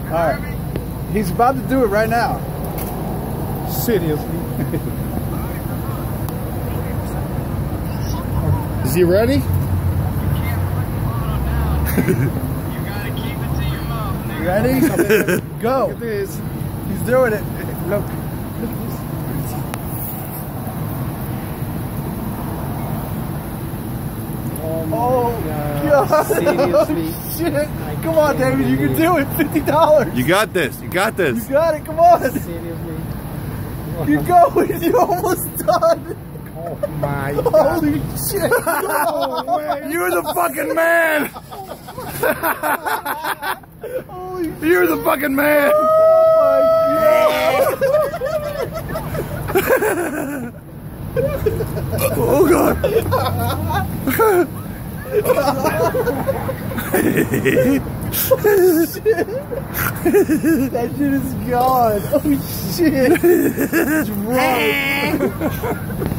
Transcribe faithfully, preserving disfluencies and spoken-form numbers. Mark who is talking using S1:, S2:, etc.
S1: Alright. He's about to do it right now.
S2: Seriously. Is he ready?
S1: You gotta keep it to your mouth. You ready? Go.
S2: Look at this.
S1: He's doing it. Look.
S2: Oh, my
S1: Oh,
S2: God.
S1: God.
S2: Seriously.
S1: Oh, shit. Come on, David. You can do it. fifty dollars.
S3: You got this. You got this.
S1: You got it. Come on.
S2: Seriously.
S1: Keep going. You're almost done.
S2: Oh, my God.
S1: Holy shit.
S2: No way.
S3: You're the fucking man.
S1: Holy
S3: You're the fucking man.
S1: Oh,
S3: Oh God.
S1: that shit is gone. Oh shit. It's wrong.